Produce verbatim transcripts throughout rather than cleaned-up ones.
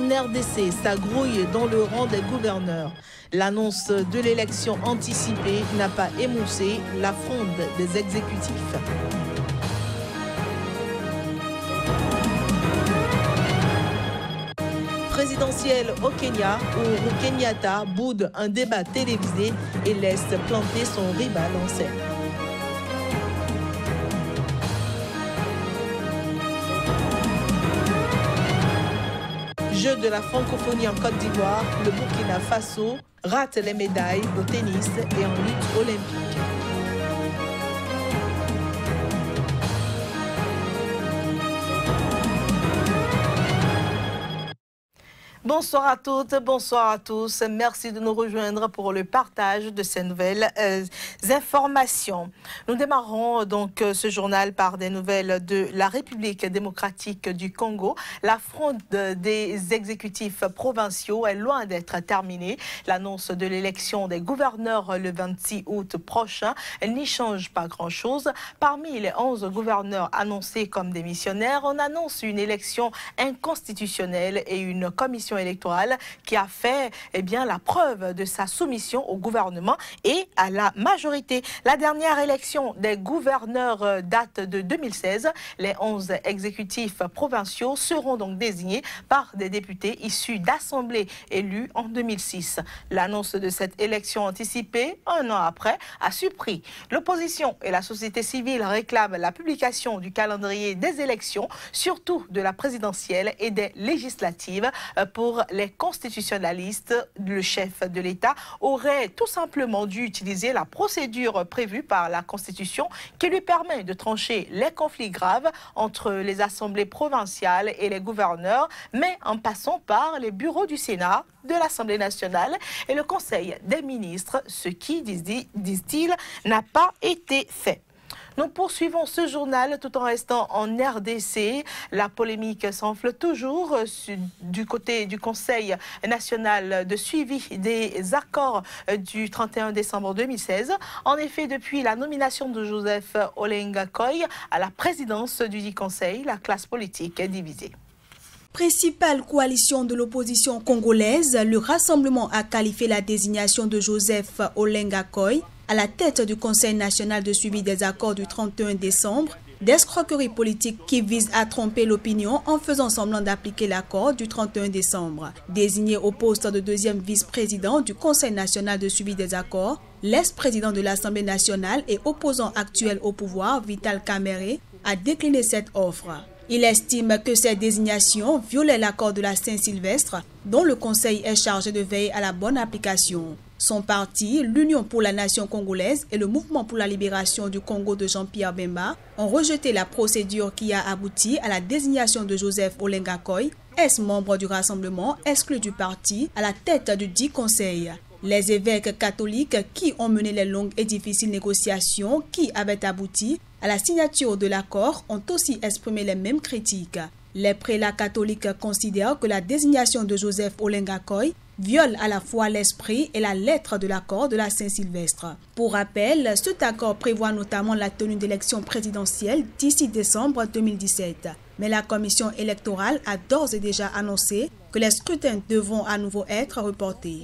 R D C, ça grouille dans le rang des gouverneurs. L'annonce de l'élection anticipée n'a pas émoussé la fronde des exécutifs. Présidentielle au Kenya, où Kenyatta boude un débat télévisé et laisse planter son rival en scène. Jeux de la francophonie en Côte d'Ivoire, le Burkina Faso rate les médailles au tennis et en lutte olympique. Bonsoir à toutes, bonsoir à tous. Merci de nous rejoindre pour le partage de ces nouvelles euh, informations. Nous démarrons donc euh, ce journal par des nouvelles de la République démocratique du Congo. La fronde des exécutifs provinciaux est loin d'être terminée. L'annonce de l'élection des gouverneurs le vingt-six août prochain n'y change pas grand-chose. Parmi les onze gouverneurs annoncés comme démissionnaires, on annonce une élection inconstitutionnelle et une commission électorale qui a fait eh bien, la preuve de sa soumission au gouvernement et à la majorité. La dernière élection des gouverneurs date de deux mille seize. Les onze exécutifs provinciaux seront donc désignés par des députés issus d'assemblées élues en deux mille six. L'annonce de cette élection anticipée, un an après, a surpris. L'opposition et la société civile réclament la publication du calendrier des élections, surtout de la présidentielle et des législatives. Pour les constitutionnalistes, le chef de l'État aurait tout simplement dû utiliser la procédure prévue par la Constitution qui lui permet de trancher les conflits graves entre les assemblées provinciales et les gouverneurs, mais en passant par les bureaux du Sénat, de l'Assemblée nationale et le Conseil des ministres, ce qui, disent-ils, n'a pas été fait. Nous poursuivons ce journal tout en restant en R D C. La polémique s'enfle toujours du côté du Conseil national de suivi des accords du trente et un décembre deux mille seize. En effet, depuis la nomination de Joseph Olenga Koy à la présidence du dit Conseil, la classe politique est divisée. Principale coalition de l'opposition congolaise, le Rassemblement a qualifié la désignation de Joseph Olenga Koy à la tête du Conseil national de suivi des accords du trente et un décembre, d'escroquerie politique qui vise à tromper l'opinion en faisant semblant d'appliquer l'accord du trente et un décembre. Désigné au poste de deuxième vice-président du Conseil national de suivi des accords, l'ex-président de l'Assemblée nationale et opposant actuel au pouvoir, Vital Kamerhe, a décliné cette offre. Il estime que cette désignation violait l'accord de la Saint-Sylvestre, dont le Conseil est chargé de veiller à la bonne application. Son parti, l'Union pour la nation congolaise et le Mouvement pour la libération du Congo de Jean-Pierre Bemba ont rejeté la procédure qui a abouti à la désignation de Joseph Olenga Koy, ex-membre du Rassemblement, exclu du parti, à la tête du dit conseil. Les évêques catholiques qui ont mené les longues et difficiles négociations qui avaient abouti à la signature de l'accord ont aussi exprimé les mêmes critiques. Les prélats catholiques considèrent que la désignation de Joseph Olenga Koy viole à la fois l'esprit et la lettre de l'accord de la Saint-Sylvestre. Pour rappel, cet accord prévoit notamment la tenue d'élections présidentielles d'ici décembre deux mille dix-sept. Mais la commission électorale a d'ores et déjà annoncé que les scrutins devront à nouveau être reportés.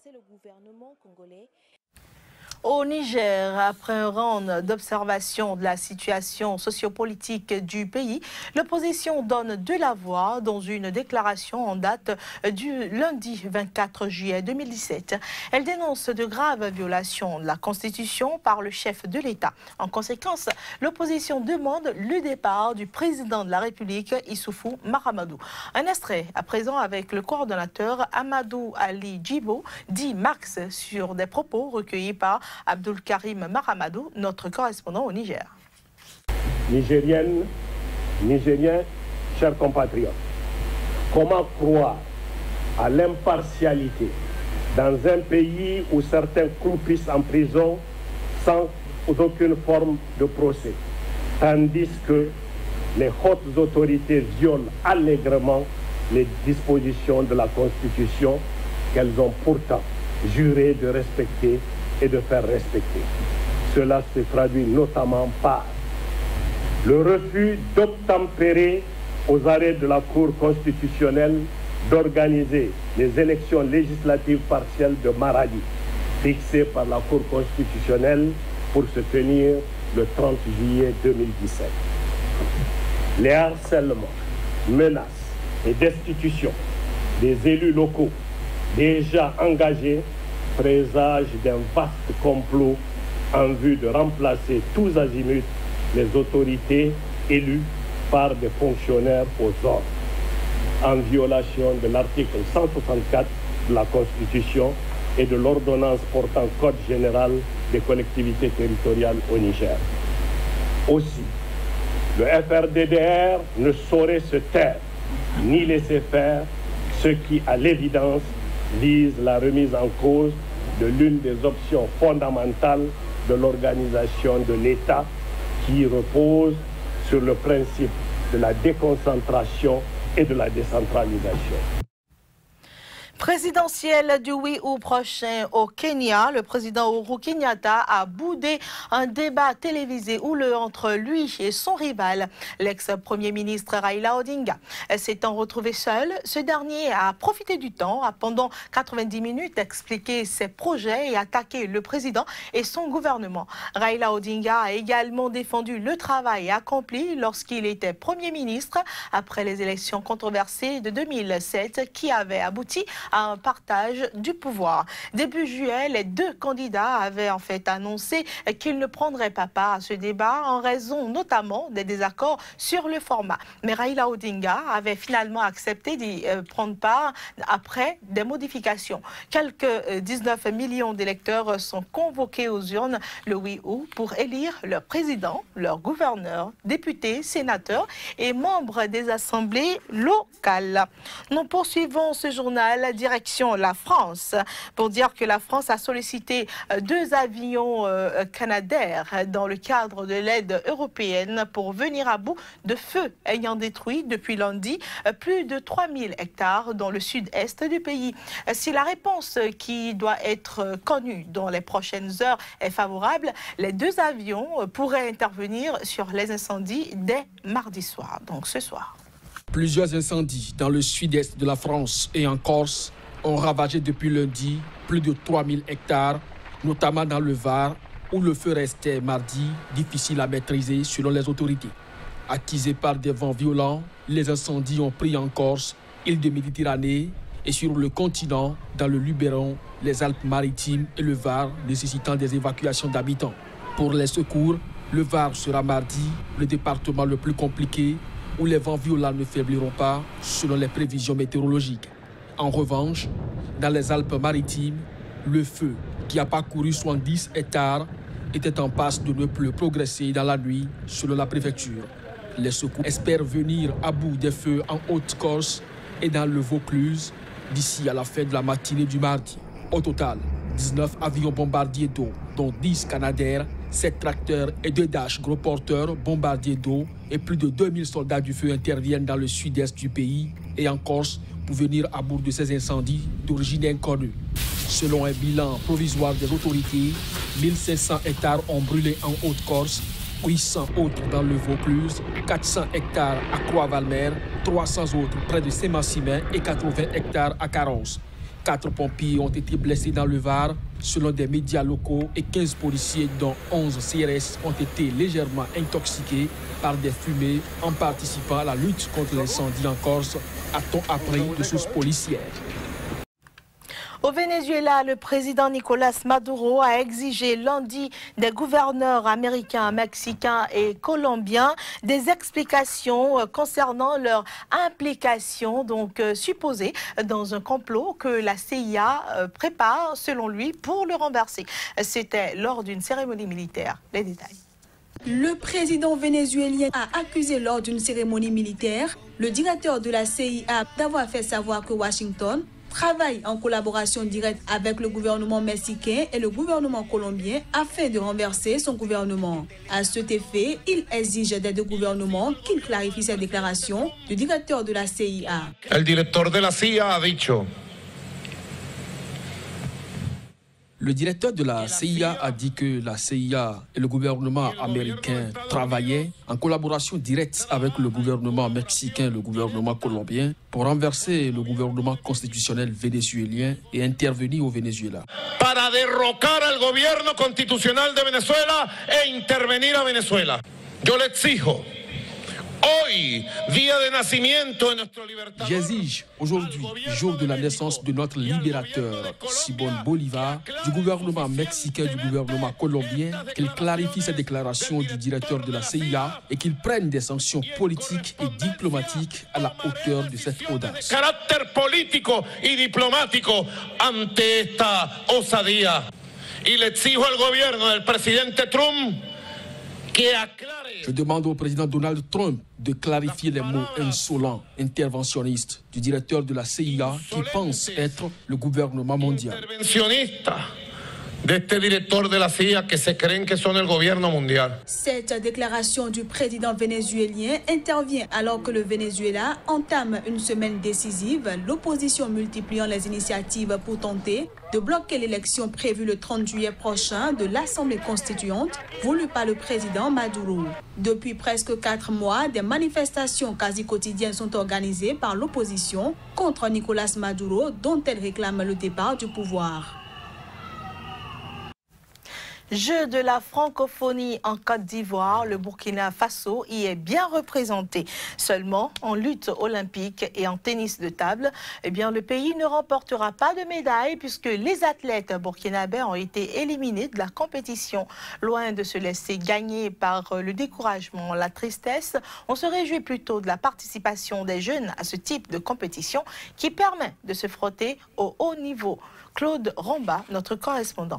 Au Niger, après un round d'observation de la situation sociopolitique du pays, l'opposition donne de la voix dans une déclaration en date du lundi vingt-quatre juillet deux mille dix-sept. Elle dénonce de graves violations de la Constitution par le chef de l'État. En conséquence, l'opposition demande le départ du président de la République, Issoufou Mahamadou. Un extrait à présent avec le coordonnateur Amadou Ali Djibo, dit Max, sur des propos recueillis par Abdul Karim Mahamadou, notre correspondant au Niger. Nigériennes, Nigériens, chers compatriotes, comment croire à l'impartialité dans un pays où certains croupissent en prison sans aucune forme de procès, tandis que les hautes autorités violent allègrement les dispositions de la Constitution qu'elles ont pourtant juré de respecter et de faire respecter. Cela se traduit notamment par le refus d'obtempérer aux arrêts de la Cour constitutionnelle d'organiser les élections législatives partielles de Maradi, fixées par la Cour constitutionnelle pour se tenir le trente juillet deux mille dix-sept. Les harcèlements, menaces et destitutions des élus locaux déjà engagés présagent d'un vaste complot en vue de remplacer tous azimuts les autorités élues par des fonctionnaires aux ordres, en violation de l'article cent soixante-quatre de la Constitution et de l'ordonnance portant Code général des collectivités territoriales au Niger. Aussi, le F R D D R ne saurait se taire ni laisser faire ce qui, à l'évidence, vise la remise en cause de l'une des options fondamentales de l'organisation de l'État qui repose sur le principe de la déconcentration et de la décentralisation. Présidentielle du huit août prochain au Kenya, le président Uhuru Kenyatta a boudé un débat télévisé houleux entre lui et son rival, l'ex-premier ministre Raila Odinga. S'étant retrouvé seul, ce dernier a profité du temps, a pendant quatre-vingt-dix minutes expliqué ses projets et attaqué le président et son gouvernement. Raila Odinga a également défendu le travail accompli lorsqu'il était premier ministre après les élections controversées de deux mille sept qui avaient abouti à un partage du pouvoir. Début juillet, les deux candidats avaient en fait annoncé qu'ils ne prendraient pas part à ce débat en raison notamment des désaccords sur le format. Mais Raila Odinga avait finalement accepté d'y prendre part après des modifications. Quelques dix-neuf millions d'électeurs sont convoqués aux urnes le huit août pour élire leur président, leur gouverneur, députés, sénateurs et membres des assemblées locales. Nous poursuivons ce journal direction la France pour dire que la France a sollicité deux avions euh, canadaires dans le cadre de l'aide européenne pour venir à bout de feux ayant détruit depuis lundi plus de trois mille hectares dans le sud-est du pays. Si la réponse qui doit être connue dans les prochaines heures est favorable, les deux avions pourraient intervenir sur les incendies dès mardi soir, donc ce soir. Plusieurs incendies dans le sud-est de la France et en Corse ont ravagé depuis lundi plus de trois mille hectares, notamment dans le Var, où le feu restait mardi difficile à maîtriser selon les autorités. Attisés par des vents violents, les incendies ont pris en Corse, île de Méditerranée, et sur le continent, dans le Luberon, les Alpes-Maritimes et le Var, nécessitant des évacuations d'habitants. Pour les secours, le Var sera mardi le département le plus compliqué, où les vents violents ne faibliront pas, selon les prévisions météorologiques. En revanche, dans les Alpes-Maritimes, le feu, qui a parcouru soixante-dix hectares, était en passe de ne plus progresser dans la nuit, selon la préfecture. Les secours espèrent venir à bout des feux en Haute-Corse et dans le Vaucluse d'ici à la fin de la matinée du mardi. Au total, dix-neuf avions bombardiers d'eau, dont dix Canadair, sept tracteurs et deux Dash gros porteurs bombardiers d'eau et plus de deux mille soldats du feu interviennent dans le sud-est du pays et en Corse pour venir à bout de ces incendies d'origine inconnue. Selon un bilan provisoire des autorités, mille cinq cents hectares ont brûlé en Haute-Corse, huit cents autres dans le Vaucluse, quatre cents hectares à Croix-Valmer, trois cents autres près de Saint-Maximin et quatre-vingts hectares à Carence. Quatre pompiers ont été blessés dans le Var, selon des médias locaux, et quinze policiers, dont onze C R S, ont été légèrement intoxiqués par des fumées en participant à la lutte contre l'incendie en Corse, a-t-on appris de sources policières. Au Venezuela, le président Nicolas Maduro a exigé lundi des gouverneurs américains, mexicains et colombiens des explications concernant leur implication donc euh, supposée dans un complot que la C I A prépare, selon lui, pour le renverser. C'était lors d'une cérémonie militaire. Les détails. Le président vénézuélien a accusé lors d'une cérémonie militaire le directeur de la C I A d'avoir fait savoir que Washington travaille en collaboration directe avec le gouvernement mexicain et le gouvernement colombien afin de renverser son gouvernement. À cet effet, il exige des deux gouvernements qu'ils clarifient ces déclarations du directeur de la C I A. El director de la C I A ha dicho. Le directeur de la C I A a dit que la C I A et le gouvernement américain travaillaient en collaboration directe avec le gouvernement mexicain et le gouvernement colombien pour renverser le gouvernement constitutionnel vénézuélien et intervenir au Venezuela. Para derrocar al gobierno constitucional de Venezuela e intervenir a Venezuela. Yo le exijo. J'exige aujourd'hui, jour de la naissance de notre libérateur, Simón Bolívar, du gouvernement mexicain et du gouvernement colombien, qu'il clarifie cette déclaration du directeur de la C I A et qu'il prenne des sanctions politiques et diplomatiques à la hauteur de cette audace. Carácter político y diplomático ante esta osadía. Y le exijo al gobierno del presidente Trump. Je demande au président Donald Trump de clarifier les mots insolents, interventionnistes du directeur de la C I A qui pense être le gouvernement mondial. De este director de la C I A que se creen que son el gobierno mundial. Cette déclaration du président vénézuélien intervient alors que le Venezuela entame une semaine décisive, l'opposition multipliant les initiatives pour tenter de bloquer l'élection prévue le trente juillet prochain de l'Assemblée constituante voulue par le président Maduro. Depuis presque quatre mois, des manifestations quasi quotidiennes sont organisées par l'opposition contre Nicolas Maduro, dont elle réclame le départ du pouvoir. Jeu de la francophonie en Côte d'Ivoire, le Burkina Faso y est bien représenté. Seulement, en lutte olympique et en tennis de table, eh bien, le pays ne remportera pas de médaille puisque les athlètes burkinabés ont été éliminés de la compétition. Loin de se laisser gagner par le découragement, la tristesse, on se réjouit plutôt de la participation des jeunes à ce type de compétition qui permet de se frotter au haut niveau. Claude Romba, notre correspondant.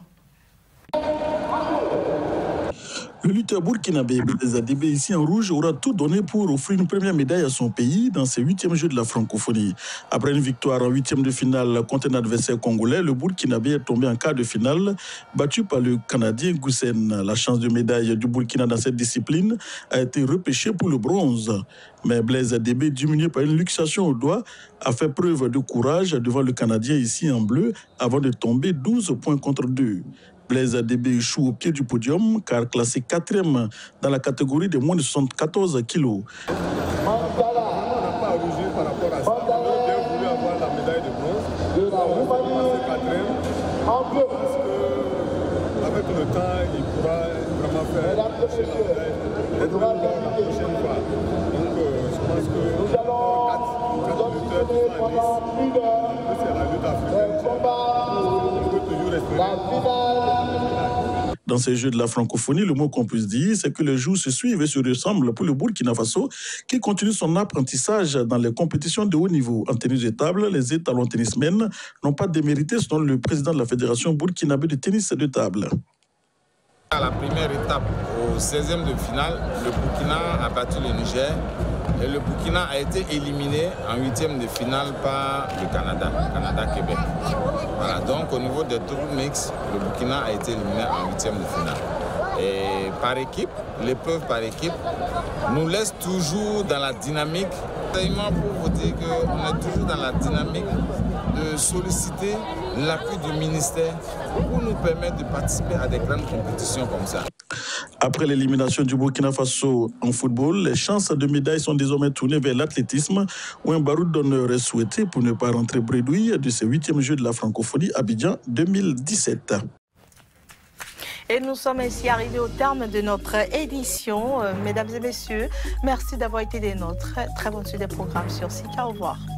Le lutteur burkinabé Blaise Adébé, ici en rouge, aura tout donné pour offrir une première médaille à son pays dans ses huitièmes Jeux de la francophonie. Après une victoire en huitième de finale contre un adversaire congolais, le burkinabé est tombé en quart de finale, battu par le Canadien Goussen. La chance de médaille du Burkina dans cette discipline a été repêchée pour le bronze. Mais Blaise Adébé, diminué par une luxation au doigt, a fait preuve de courage devant le Canadien ici en bleu avant de tomber douze points contre deux. Blaise Adébé échoue au pied du podium car classé quatrième dans la catégorie de moins de soixante-quatorze kilos. On n'a pas à rougir par rapport à ça. On aurait bien voulu avoir la médaille de bronze. On a passé quatrième parce qu'avec le temps, il pourra vraiment faire lâcher la médaille. Peut-être même la prochaine fois. Donc euh, je pense que quatre lutteurs qui sont en lice, c'est la lutte africaine. On peut toujours espérer. Dans ces Jeux de la francophonie, le mot qu'on puisse dire, c'est que les jours se suivent et se ressemblent pour le Burkina Faso, qui continue son apprentissage dans les compétitions de haut niveau. En tennis de table, les étalons tennismen n'ont pas démérité, selon le président de la Fédération burkinabé de tennis de table. À la première étape, au seizième de finale, le Burkina a battu le Niger et le Burkina a été éliminé en huitième de finale par le Canada, Canada-Québec. Voilà, donc au niveau des doubles mix, le Burkina a été éliminé en huitième de finale. Et par équipe, l'épreuve par équipe nous laisse toujours dans la dynamique. Seulement pour vous dire qu'on est toujours dans la dynamique de solliciter l'appui du ministère pour nous permettre de participer à des grandes compétitions comme ça. Après l'élimination du Burkina Faso en football, les chances de médailles sont désormais tournées vers l'athlétisme où un baroud d'honneur est souhaité pour ne pas rentrer bredouille de ces huitièmes Jeux de la francophonie Abidjan deux mille dix-sept. Et nous sommes ainsi arrivés au terme de notre édition. Euh, mesdames et messieurs, merci d'avoir été des nôtres. Très bonne suite des programmes sur Sika. Au revoir.